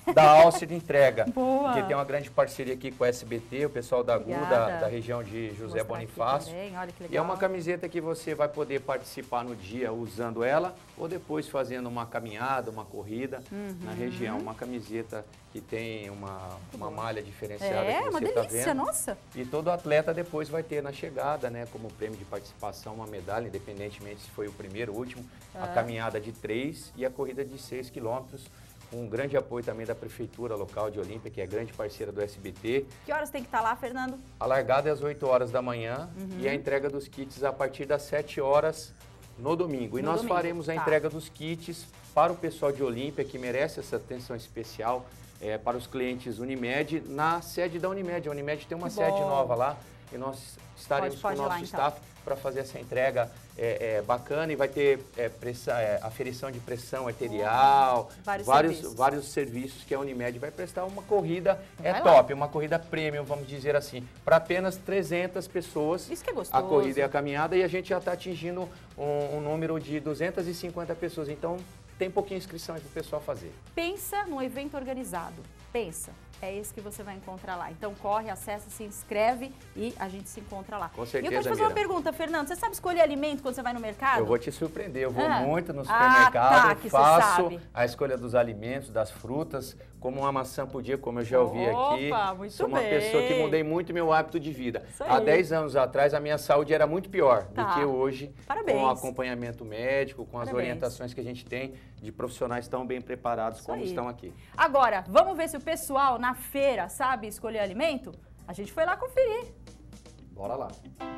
da Alcer de entrega. Boa. Que tem uma grande parceria aqui com a S B T, o pessoal da G U, da, da região de José Mostrar Bonifácio. Olha que legal. E é uma camiseta que você vai poder participar no dia usando ela ou depois fazendo uma caminhada, uma corrida uhum. na região. Uma camiseta que tem uma, uma malha diferenciada é, que você uma tá delícia, vendo. Nossa. E todo atleta depois vai ter na chegada, né, como prêmio de participação, uma medalha, independentemente se foi o primeiro ou o último, ah. a caminhada de três e a corrida de seis quilômetros. Um grande apoio também da Prefeitura Local de Olímpia, que é grande parceira do S B T. Que horas tem que estar lá, Fernando? A largada é às oito horas da manhã uhum. e a entrega dos kits a partir das sete horas no domingo. E no nós domingo. faremos a tá. entrega dos kits para o pessoal de Olímpia, que merece essa atenção especial, é, para os clientes Unimed, na sede da Unimed. A Unimed tem uma que sede bom. nova lá e nós estaremos pode, pode com o nosso lá, staff então. para fazer essa entrega é, é, bacana e vai ter é, pressa, é, aferição de pressão arterial, oh, vários, vários, serviços. vários serviços que a Unimed vai prestar. Uma corrida vai é lá. top, uma corrida premium, vamos dizer assim, para apenas trezentas pessoas. Isso que é gostoso. A corrida e a caminhada, e a gente já está atingindo um, um número de duzentas e cinquenta pessoas, então tem pouquinha inscrição aí para o pessoal fazer. Pensa num evento organizado, pensa. É esse que você vai encontrar lá. Então corre, acessa, se inscreve e a gente se encontra lá. Com certeza, E eu quero te fazer Mira. uma pergunta, Fernando. Você sabe escolher alimento quando você vai no mercado? Eu vou te surpreender. Eu vou ah. muito no supermercado, ah, tá, que faço sabe. a escolha dos alimentos, das frutas, como uma maçã por dia, como eu já ouvi Opa, aqui. Muito Sou uma bem. pessoa que mudei muito meu hábito de vida. Há dez anos atrás, a minha saúde era muito pior tá. do que hoje. Parabéns. Com o acompanhamento médico, com as Parabéns. orientações que a gente tem de profissionais tão bem preparados Isso como aí. estão aqui. Agora, vamos ver se o pessoal na feira sabe escolher alimento? A gente foi lá conferir. Bora lá.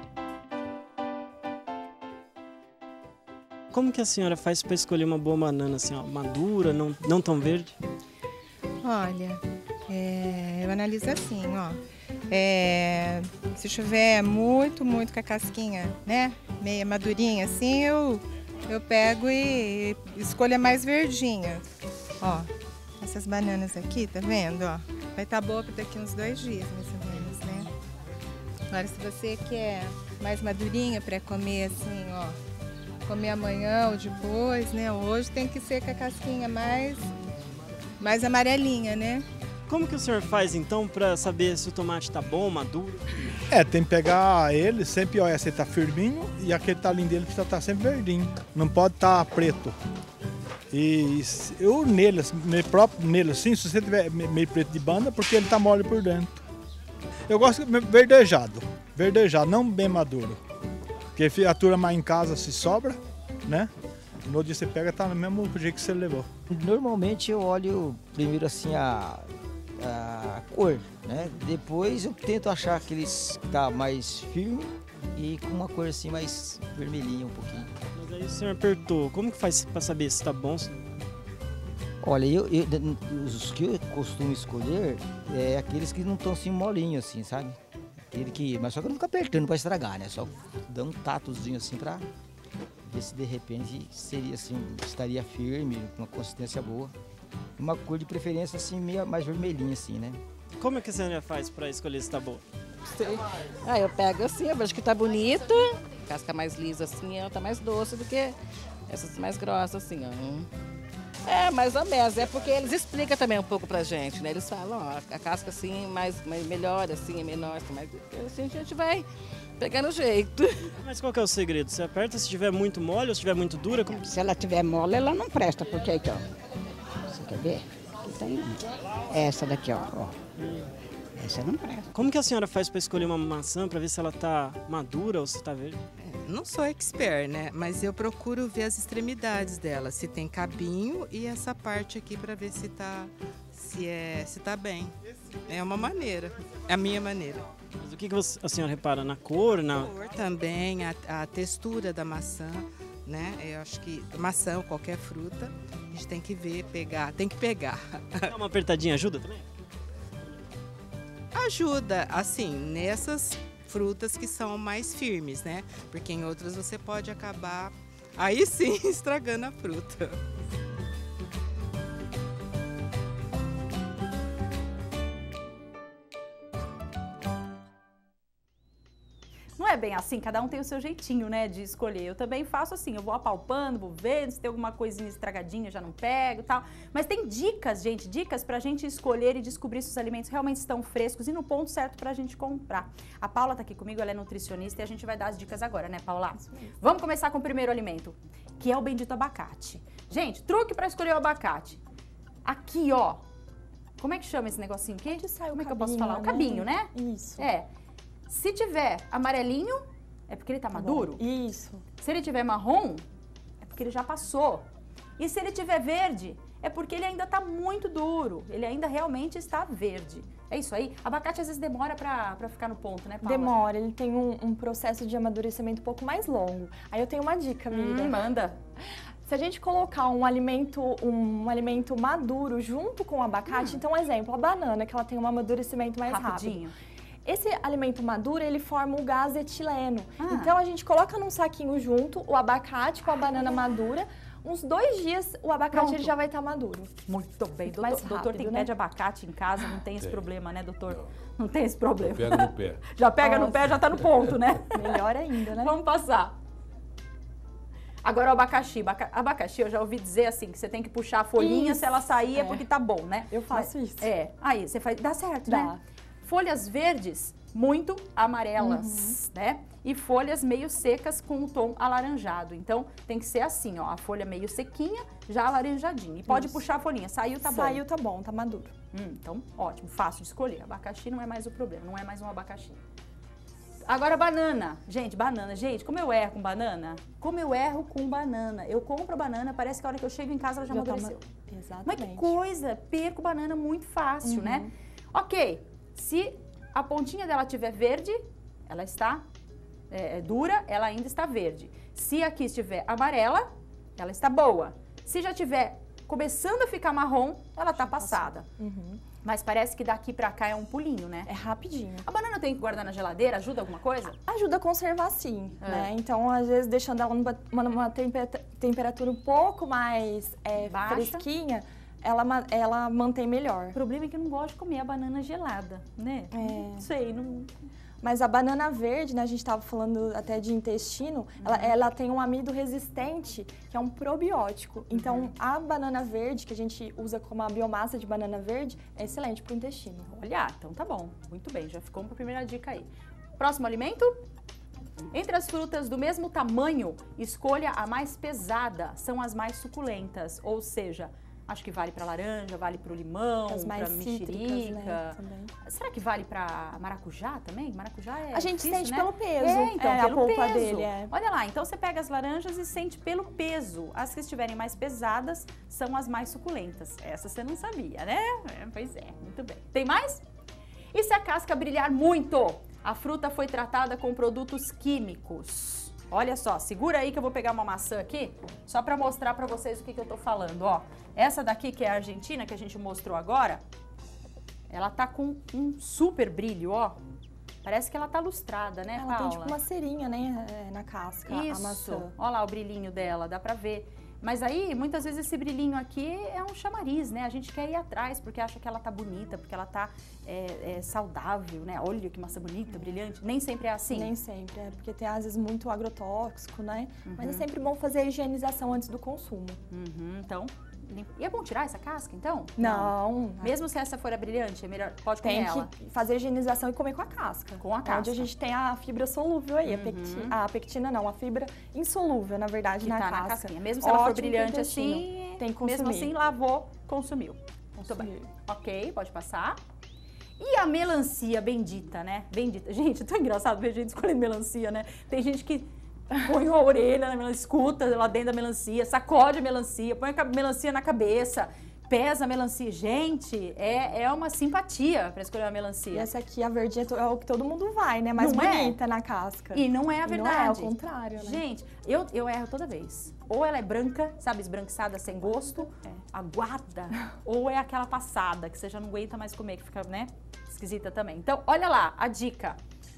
Como que a senhora faz para escolher uma boa banana, assim, ó, madura, não, não tão verde? Olha, é, eu analiso assim, ó. É, se tiver muito, muito com a casquinha, né, meia madurinha, assim, eu, eu pego e escolho a mais verdinha. Ó, essas bananas aqui, tá vendo, ó? Vai estar boa para daqui uns dois dias, mais ou menos, né? Agora, se você quer mais madurinha para comer assim, ó, comer amanhã ou depois, né? Hoje tem que ser com a casquinha mais, mais amarelinha, né? Como que o senhor faz, então, para saber se o tomate tá bom, maduro? É, tem que pegar ele, sempre olha se ele tá firminho e aquele talinho dele precisa estar sempre verdinho. Não pode estar preto. E eu nele, meio próprio nele assim, se você tiver meio preto de banda, porque ele tá mole por dentro. Eu gosto verdejado, verdejado, não bem maduro. Porque atura mais em casa se sobra, né? No outro dia você pega, tá no mesmo jeito que você levou. Normalmente eu olho primeiro assim a, a cor, né? Depois eu tento achar aqueles que tá mais firme e com uma cor assim mais vermelhinha um pouquinho. Mas aí o senhor apertou, como que faz para saber se tá bom? Olha, eu, eu, os que eu costumo escolher é aqueles que não estão assim molinhos assim, sabe? Aquele que, mas só que eu não fico apertando para estragar, né? Só dá um tatozinho assim para ver se de repente seria assim, estaria firme, com uma consistência boa. Uma cor de preferência assim, meio mais vermelhinha assim, né? Como é que a senhora faz para escolher se tá boa? Ah, eu pego assim, eu vejo que tá bonito, casca mais lisa assim, ela tá mais doce do que essas mais grossas assim, ó. É, mais ou menos, é porque eles explicam também um pouco pra gente, né? Eles falam, ó, a casca assim, mais, mais melhor, assim, é menor, assim, mas assim a gente vai pegando jeito. Mas qual que é o segredo? Você aperta se tiver muito mole ou se tiver muito dura? Como... Se ela tiver mole, ela não presta, porque aqui, ó, você quer ver? Aqui tem essa daqui, ó, ó. Essa não presta. Como que a senhora faz para escolher uma maçã para ver se ela tá madura ou se tá verde? Não sou expert, né? Mas eu procuro ver as extremidades dela, se tem cabinho e essa parte aqui para ver se tá, se é, se tá bem. É uma maneira, é a minha maneira. Mas o que que você, a senhora repara na cor, na a cor também, a, a textura da maçã, né? Eu acho que maçã ou qualquer fruta a gente tem que ver, pegar, tem que pegar. Dá uma apertadinha ajuda também? Ajuda, assim, nessas frutas que são mais firmes, né? Porque em outras você pode acabar, aí sim, estragando a fruta. Não é bem assim, cada um tem o seu jeitinho, né, de escolher. Eu também faço assim, eu vou apalpando, vou vendo, se tem alguma coisinha estragadinha, já não pego e tal. Mas tem dicas, gente, dicas pra gente escolher e descobrir se os alimentos realmente estão frescos e no ponto certo pra gente comprar. A Paula tá aqui comigo, ela é nutricionista e a gente vai dar as dicas agora, né, Paula? Vamos começar com o primeiro alimento, que é o bendito abacate. Gente, truque pra escolher o abacate. Aqui, ó, como é que chama esse negocinho aqui? Onde sai o como é que eu cabinho, posso falar? O né? cabinho, né? Isso. É. Se tiver amarelinho, é porque ele tá, tá maduro. Bom. Isso. Se ele tiver marrom, é porque ele já passou. E se ele tiver verde, é porque ele ainda tá muito duro. Ele ainda realmente está verde. É isso aí? Abacate às vezes demora pra, pra ficar no ponto, né, Paula? Demora, ele tem um, um processo de amadurecimento um pouco mais longo. Aí eu tenho uma dica, amiga. Hum, manda. Se a gente colocar um alimento, um, um alimento maduro junto com o abacate, hum. então, exemplo, a banana, que ela tem um amadurecimento mais Rapidinho. rápido. Esse alimento maduro, ele forma o gás etileno. Ah. Então, a gente coloca num saquinho junto o abacate com a banana madura. Uns dois dias, o abacate ele já vai estar maduro. Muito bem. Doutor, Mais doutor rápido, tem né? pé de abacate em casa, não tem esse Tem. problema, né, doutor? Não, não tem esse problema. Já pega no pé. Já pega Nossa. no pé, já tá no ponto, né? Melhor ainda, né? Vamos passar. Agora o abacaxi. Abaca- Abacaxi, eu já ouvi dizer assim, que você tem que puxar a folhinha, Isso. se ela sair é, É. porque tá bom, né? Eu faço Mas- isso. É. Aí, você faz... Dá certo, Dá. né? Folhas verdes, muito amarelas, Uhum. né? E folhas meio secas com o tom alaranjado. Então, tem que ser assim, ó. A folha meio sequinha, já alaranjadinha. E pode Isso. puxar a folhinha. Saiu, tá bom. Saiu, tá bom, tá maduro. Hum, então, ótimo. Fácil de escolher. Abacaxi não é mais o problema. Não é mais um abacaxi. Agora, banana. Gente, banana. Gente, como eu erro com banana? Como eu erro com banana? Eu compro a banana, parece que a hora que eu chego em casa ela já, Já tá amadureceu. ma- Exatamente. Mas que coisa! Perco banana muito fácil, Uhum. né? Ok, se a pontinha dela tiver verde, ela está é, é dura, ela ainda está verde. Se aqui estiver amarela, ela está boa. Se já tiver começando a ficar marrom, ela está passada. Uhum. Mas parece que daqui pra cá é um pulinho, né? É rapidinho. A banana tem que guardar na geladeira? Ajuda alguma coisa? Ajuda a conservar, sim, É. né? Então, às vezes, deixando ela numa, numa tempe- temperatura um pouco mais é, Baixa. fresquinha, ela, ma- ela mantém melhor. O problema é que eu não gosto de comer a banana gelada, né? É. Não sei, não... Mas a banana verde, né, a gente estava falando até de intestino, ela, ela tem um amido resistente, que é um probiótico. Então, a banana verde, que a gente usa como a biomassa de banana verde, é excelente para o intestino. Olha, então tá bom. Muito bem, já ficou uma primeira dica aí. Próximo alimento? Entre as frutas do mesmo tamanho, escolha a mais pesada, são as mais suculentas. Ou seja, acho que vale para laranja, vale para o limão, As mais para cítricas, mexerica. né, também. Será que vale para maracujá também? Maracujá é A gente difícil, sente né? pelo peso, É, então, é, a pelo polpa peso. dele, é. Olha lá, então você pega as laranjas e sente pelo peso. As que estiverem mais pesadas são as mais suculentas. Essa você não sabia, né? É, pois é, muito bem. Tem mais? E se a casca brilhar muito? A fruta foi tratada com produtos químicos. Olha só, segura aí que eu vou pegar uma maçã aqui, só para mostrar para vocês o que, que eu tô falando, ó. Essa daqui, que é a Argentina, que a gente mostrou agora, ela tá com um super brilho, ó. Parece que ela tá lustrada, né, Ela Paula? tem tipo uma cerinha, né, é, na casca, a Isso, maçã. olha lá o brilhinho dela, dá pra ver. Mas aí, muitas vezes esse brilhinho aqui é um chamariz, né? A gente quer ir atrás porque acha que ela tá bonita, porque ela tá é, é, saudável, né? Olha que maçã bonita, brilhante. Nem sempre é assim. Nem sempre, é porque tem às vezes muito agrotóxico, né? Mas é Uhum. sempre bom fazer a higienização antes do consumo. Uhum, então, lim- e é bom tirar essa casca, então? Não. Mesmo se essa for a brilhante, é melhor, pode comer Tem ela. que fazer a higienização e comer com a casca. Com a Onde casca. a gente tem a fibra solúvel aí, a, pecti- Uhum. a pectina não, a fibra insolúvel, na verdade, Que na tá casca. na casquinha. Mesmo se ela for Ótimo pro brilhante intestino. assim, tem que consumir. mesmo assim, lavou, consumiu. Muito bem. Ok, pode passar. E a melancia bendita, né? Bendita. Gente, é tão engraçado ver gente escolhendo melancia, né? Tem gente que põe a orelha na melancia, escuta lá dentro da melancia, sacode a melancia, põe a melancia na cabeça, pesa a melancia. Gente, é, é uma simpatia para escolher uma E melancia. essa aqui, a verdinha, é o que todo mundo vai, né? Mais Não é? bonita na casca. E não é a E verdade. Não é, ao contrário, né? Gente, eu, eu erro toda vez. Ou ela é branca, sabe, esbranquiçada sem gosto, aguada, ou é aquela passada que você já não aguenta mais comer, que fica, né, esquisita também. Então, olha lá, a dica.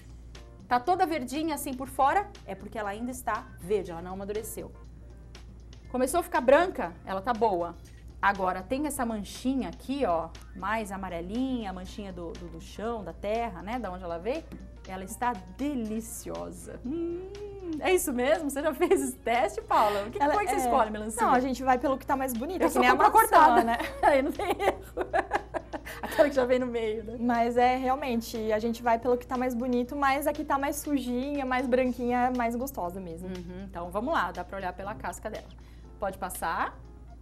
Tá toda verdinha assim por fora, é porque ela ainda está verde, ela não amadureceu. Começou a ficar branca, ela tá boa. Agora, tem essa manchinha aqui, ó, mais amarelinha, a manchinha do, do, do chão, da terra, né, da onde ela veio. Ela está deliciosa. Hum, é isso mesmo? Você já fez esse teste, Paula? O que, Ela, como é que você é... escolhe, melancia? Não, a gente vai pelo que tá mais bonito. Eu é que só nem a compro a maçã, cortada, né? Aí não tem erro. Aquela que já vem no meio, né? Mas é, realmente, a gente vai pelo que tá mais bonito, mas a que tá mais sujinha, mais branquinha, mais gostosa mesmo. Uhum, então, vamos lá, dá pra olhar pela casca dela. Pode passar.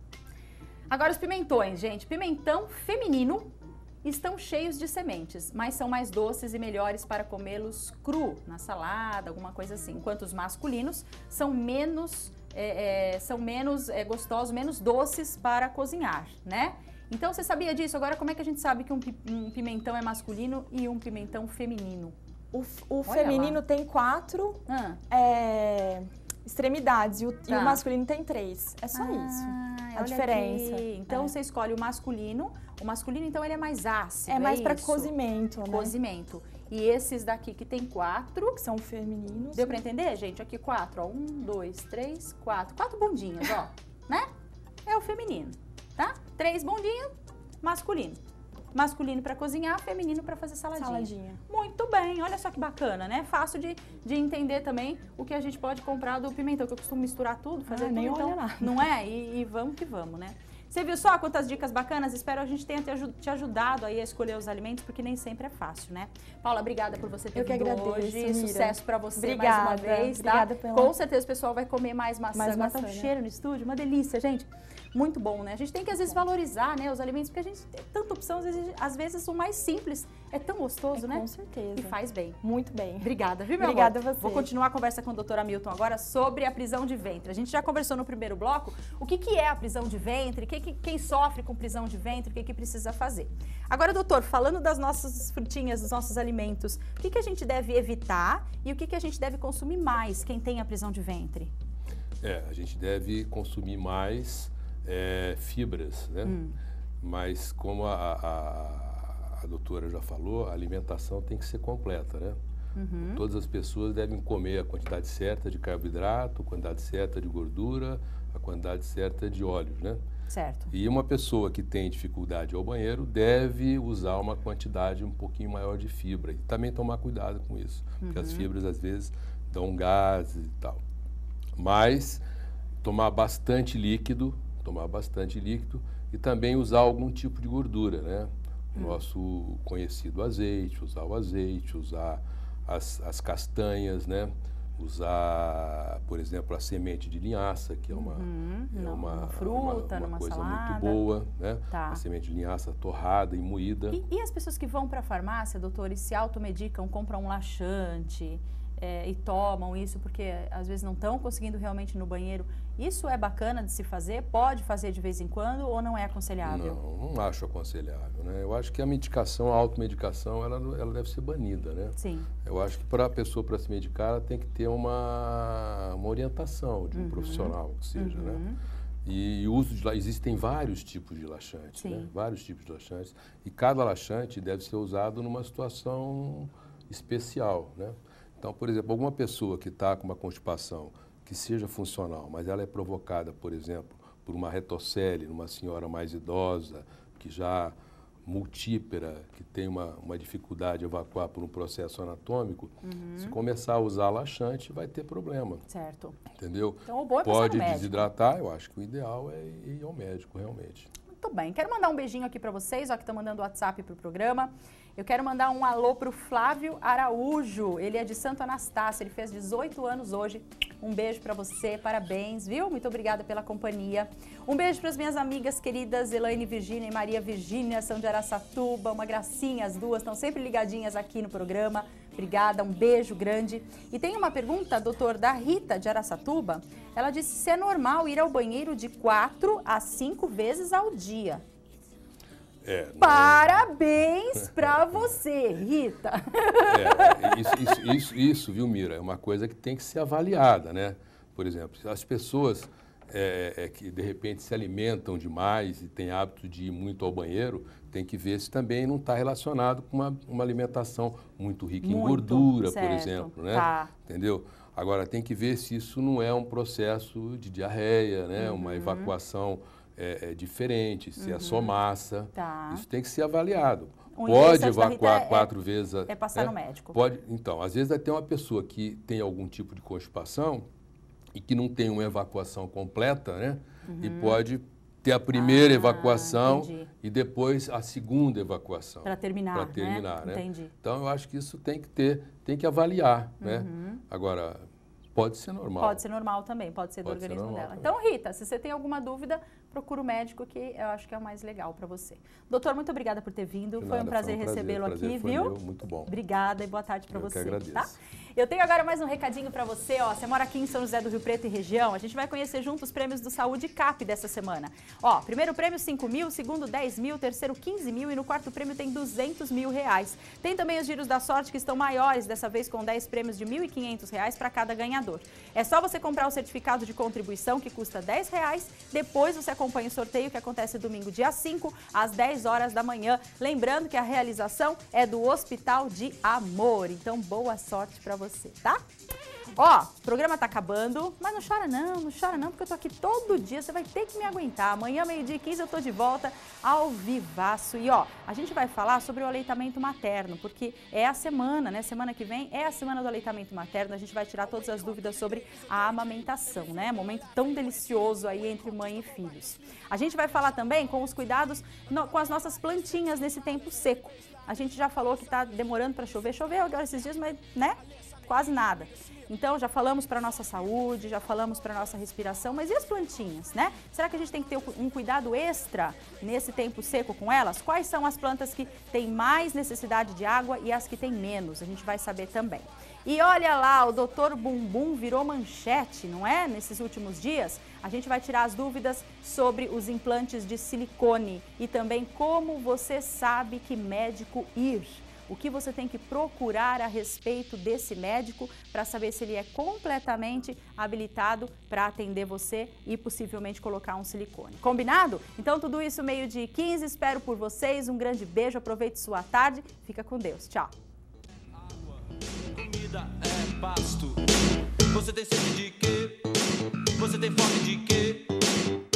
Agora os pimentões, gente. Pimentão feminino estão cheios de sementes, mas são mais doces e melhores para comê-los cru, na salada, alguma coisa assim. Enquanto os masculinos são menos, é, é, são menos é, gostosos, menos doces para cozinhar, né? Então, você sabia disso? Agora, como é que a gente sabe que um, um pimentão é masculino e um pimentão feminino? O, o feminino lá. tem quatro ah. é, extremidades e o, tá. e o masculino tem três. É só ah, isso. A olha diferença. Aqui. Então, é. você escolhe o masculino. O masculino, então, ele é mais ácido. É mais é para isso? cozimento, né? Cozimento. E esses daqui que tem quatro. Que são femininos. Deu para entender, gente? Aqui quatro, ó. Um, dois, três, quatro. Quatro bundinhas, ó. Né? É o feminino, tá? Três bundinhas, masculino. Masculino para cozinhar, feminino para fazer saladinha. Saladinha. Muito bem, olha só que bacana, né? Fácil de, de entender também o que a gente pode comprar do pimentão, que eu costumo misturar tudo, fazer ah, tudo, nem então, olha nada. não é? E, e vamos que vamos, né? Você viu só quantas dicas bacanas? Espero a gente tenha te ajudado aí a escolher os alimentos, porque nem sempre é fácil, né? Paula, obrigada por você ter eu que vindo agradeço, hoje. Mira. Sucesso pra você obrigada, mais uma vez, tá? Obrigada pela... Com certeza o pessoal vai comer mais maçã. Mais Agora maçã, tá um né? cheiro no estúdio, uma delícia, gente. Muito bom, né? A gente tem que, às vezes, valorizar, né, os alimentos, porque a gente tem tanta opção, às vezes, às vezes o mais simples é tão gostoso, é, né? Com certeza. E faz bem. Muito bem. Obrigada, viu, meu Obrigada amor? a você. Vou continuar a conversa com o doutor Hamilton agora sobre a prisão de ventre. A gente já conversou no primeiro bloco o que, que é a prisão de ventre, que, que, quem sofre com prisão de ventre, o que, que precisa fazer. Agora, doutor, falando das nossas frutinhas, dos nossos alimentos, o que, que a gente deve evitar e o que, que a gente deve consumir mais, quem tem a prisão de ventre? É, a gente deve consumir mais é, fibras, né? Hum. Mas como a, a, a doutora já falou, a alimentação tem que ser completa, né? Uhum. Todas as pessoas devem comer a quantidade certa de carboidrato, a quantidade certa de gordura, a quantidade certa de óleos, né? Certo. E uma pessoa que tem dificuldade ao banheiro deve usar uma quantidade um pouquinho maior de fibra. E também tomar cuidado com isso, uhum. porque as fibras às vezes dão gases e tal. Mas tomar bastante líquido, tomar bastante líquido e também usar algum tipo de gordura, né? O hum. nosso conhecido azeite, usar o azeite, usar as, as castanhas, né? Usar, por exemplo, a semente de linhaça, que é uma, uhum. é Não, uma, uma fruta, uma, uma coisa salada. muito boa, né? Tá. A semente de linhaça torrada e moída. E, e as pessoas que vão para a farmácia, doutor, e se automedicam, compram um laxante é, e tomam isso porque às vezes não estão conseguindo realmente ir no banheiro, isso é bacana de se fazer? Pode fazer de vez em quando ou não é aconselhável? Não, não acho aconselhável, né? Eu acho que a medicação, a automedicação, ela, ela deve ser banida, né? Sim. Eu acho que para a pessoa, para se medicar, ela tem que ter uma, uma orientação de um uhum. profissional, que seja, uhum. né? E o uso de existem vários tipos de laxantes, né? Vários tipos de laxantes. E cada laxante deve ser usado numa situação especial, né? Então, por exemplo, alguma pessoa que está com uma constipação que seja funcional, mas ela é provocada, por exemplo, por uma retocele, numa senhora mais idosa, que já multípera, que tem uma, uma dificuldade de evacuar por um processo anatômico, uhum. se começar a usar laxante, vai ter problema. Certo. Entendeu? Então, o bom é Pode passar no desidratar, eu acho que o ideal é ir ao médico, realmente. Muito bem. Quero mandar um beijinho aqui para vocês, ó, que estão mandando o WhatsApp para o programa. Eu quero mandar um alô para o Flávio Araújo. Ele é de Santo Anastácio, ele fez dezoito anos hoje. Um beijo para você, parabéns, viu? Muito obrigada pela companhia. Um beijo para as minhas amigas queridas Elaine Virgínia e Maria Virgínia, são de Araçatuba. Uma gracinha, as duas estão sempre ligadinhas aqui no programa. Obrigada, um beijo grande. E tem uma pergunta, doutor, da Rita de Araçatuba. Ela disse se é normal ir ao banheiro de quatro a cinco vezes ao dia. É, não... Parabéns pra você, Rita. É, isso, isso, isso, isso, viu, Mira, é uma coisa que tem que ser avaliada, né? Por exemplo, as pessoas é, é, que de repente se alimentam demais e têm hábito de ir muito ao banheiro, tem que ver se também não está relacionado com uma, uma alimentação muito rica muito, em gordura, certo, por exemplo, né? Tá. Entendeu? Agora, tem que ver se isso não é um processo de diarreia, né? Uhum. Uma evacuação é, é diferente, se Uhum. é só massa. Tá. Isso tem que ser avaliado. O Pode interessante da evacuar Rita é- quatro vezes. a- é passar né? no médico. Pode, então, às vezes até uma pessoa que tem algum tipo de constipação e que não tem uma evacuação completa, né? E Uhum. pode ter a primeira Ah, evacuação entendi. e depois a segunda evacuação. Para terminar, Para terminar, né? né? Entendi. Então, eu acho que isso tem que ter, tem que avaliar, né? Uhum. Agora, pode ser normal. Pode ser normal também, pode ser Pode do ser organismo normal dela. também. Então, Rita, se você tem alguma dúvida, procura o médico, que eu acho que é o mais legal para você. Doutor, muito obrigada por ter vindo. De Foi um nada, prazer, foi um prazer, recebê-lo prazer aqui, foi viu? meu, muito bom. Obrigada e boa tarde para Eu que você. agradeço. Tá? Eu tenho agora mais um recadinho para você. Ó, você mora aqui em São José do Rio Preto e região, a gente vai conhecer juntos os prêmios do Saúde Cap dessa semana. Ó, primeiro prêmio cinco mil, segundo dez mil, terceiro quinze mil e no quarto prêmio tem duzentos mil reais. Tem também os giros da sorte que estão maiores, dessa vez com dez prêmios de mil e quinhentos reais para cada ganhador. É só você comprar o certificado de contribuição que custa dez reais, depois você acompanha o sorteio que acontece domingo dia cinco, às dez horas da manhã. Lembrando que a realização é do Hospital de Amor, então boa sorte para você, tá? Ó, o programa tá acabando, mas não chora não, não chora não, porque eu tô aqui todo dia, você vai ter que me aguentar. Amanhã, meio-dia e quinze, eu tô de volta ao vivaço. E ó, a gente vai falar sobre o aleitamento materno, porque é a semana, né? Semana que vem é a semana do aleitamento materno, a gente vai tirar todas as dúvidas sobre a amamentação, né? Momento tão delicioso aí entre mãe e filhos. A gente vai falar também com os cuidados no, com as nossas plantinhas nesse tempo seco. A gente já falou que tá demorando para chover, choveu agora esses dias, mas, né? Quase nada. Então, já falamos para a nossa saúde, já falamos para a nossa respiração, mas e as plantinhas, né? Será que a gente tem que ter um cuidado extra nesse tempo seco com elas? Quais são as plantas que têm mais necessidade de água e as que têm menos? A gente vai saber também. E olha lá, o doutor Bumbum virou manchete, não é? Nesses últimos dias, a gente vai tirar as dúvidas sobre os implantes de silicone e também como você sabe que médico ir. O que você tem que procurar a respeito desse médico para saber se ele é completamente habilitado para atender você e possivelmente colocar um silicone. Combinado? Então tudo isso meio-dia e quinze, espero por vocês, um grande beijo, aproveite sua tarde, fica com Deus, tchau. Comida é pasto. Você tem sede de quê? Você tem fome de quê?